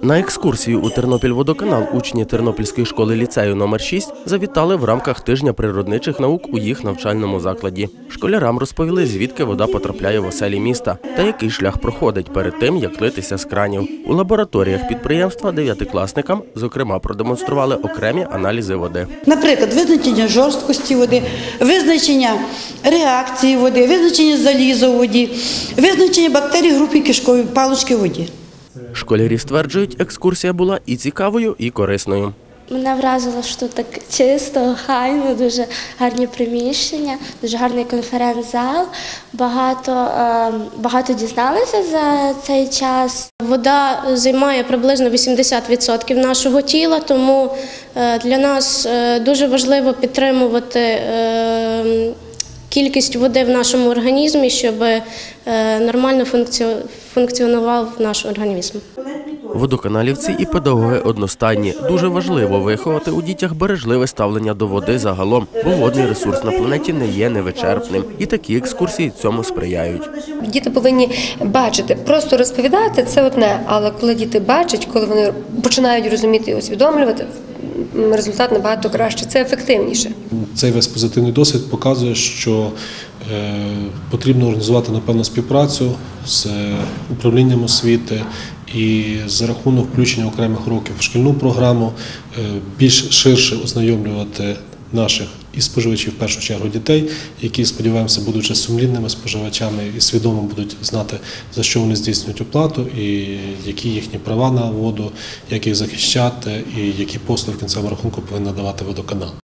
На екскурсію у Тернопільводоканал учні Тернопільської школи-ліцею номер 6 завітали в рамках тижня природничих наук у їх навчальному закладі. Школярам розповіли, звідки вода потрапляє в оселі міста та який шлях проходить перед тим, як литися з кранів. У лабораторіях підприємства дев'ятикласникам, зокрема, продемонстрували окремі аналізи води. Наприклад, визначення жорсткості води, визначення реакції води, визначення заліза у воді, визначення бактерій групи кишкової палички в воді. Школярі стверджують, екскурсія була і цікавою, і корисною. Мене вразило, що так чисто, охайно, дуже гарні приміщення, дуже гарний конференц-зал. Багато дізналися за цей час. Вода займає приблизно 80% нашого тіла, тому для нас дуже важливо підтримувати кількість води в нашому організмі, щоб нормально функціонував наш організм. Водоканалівці і педагоги одностайні. Дуже важливо виховати у дітях бережливе ставлення до води загалом, бо водний ресурс на планеті не є невичерпним. І такі екскурсії цьому сприяють. Діти повинні бачити, просто розповідати – це одне, але коли діти бачать, коли вони починають розуміти і усвідомлювати, результат набагато краще, це ефективніше. Цей весь позитивний досвід показує, що потрібно організувати, напевно, співпрацю з управлінням освіти і за рахунок включення окремих уроків в шкільну програму більш ширше ознайомлювати наших і споживачів, в першу чергу дітей, які, сподіваємося, будучи сумлінними споживачами і свідомо будуть знати, за що вони здійснюють оплату і які їхні права на воду, як їх захищати і які послуги в кінцевому рахунку повинен надавати водоканал.